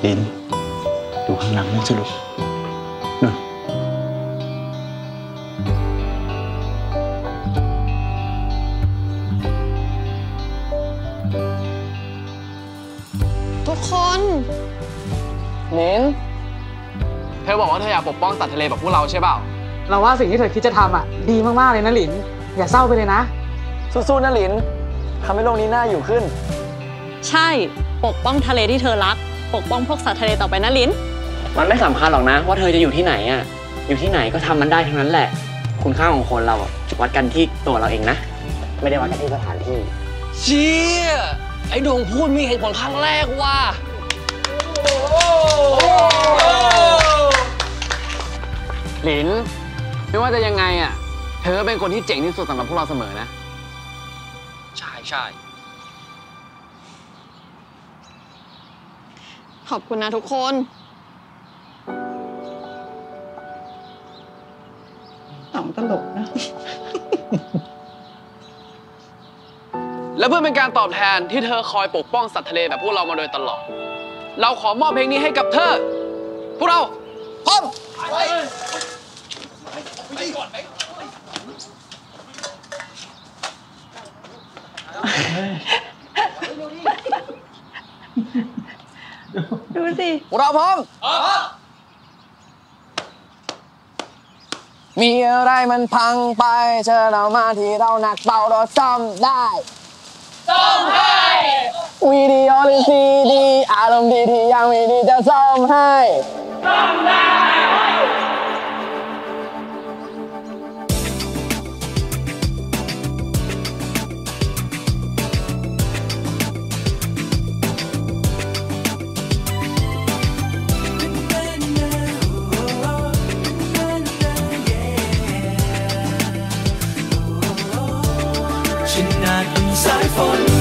ลินดูข้างหลังนั่นสิลูกนู่นทุกคนลินเธอบอกว่าเธออยากปกป้องสัตว์ทะเลแบบพวกเราใช่เปล่าเราว่าสิ่งที่เธอคิดจะทำอ่ะดีมากๆเลยนะหลินอย่าเศร้าไปเลยนะสู้ๆนะลินทำให้โลกนี้น่าอยู่ขึ้นใช่ปกป้องทะเลที่เธอรักปกป้องพวกสัตว์ทะเลต่อไปนะลินมันไม่สำคัญหรอกนะว่าเธอจะอยู่ที่ไหนอ่ะอยู่ที่ไหนก็ทำมันได้ทั้งนั้นแหละคุณค่าของคนเราวัดกันที่ตัวเราเองนะไม่ได้วัดกันที่สถานที่เชี่ยไอ้ดวงพูดมีเหตุผลครั้งแรกว่าหลินไม่ว่าจะยังไงอ่ะเธอเป็นคนที่เจ๋งที่สุดสำหรับพวกเราเสมอนะใช่ขอบคุณนะทุกคนตลกนะและเพื่อเป็นการตอบแทนที่เธอคอยปกป้องสัตว์ทะเลแบบพวกเรามาโดยตลอดเราขอมอบเพลงนี้ให้กับเธอพวกเราพร้อมดูสิพวกเราพร้อมมีอะไรมันพังไปเชิญเรามาที่เราหนักเบาเราซ่อมได้ซ่อมให้วิดีโอหรือซีดีอารมณ์ดีที่ยังไม่ดีจะซ่อมให้ซ่อมได้ฉันอาจเป็นสายฝน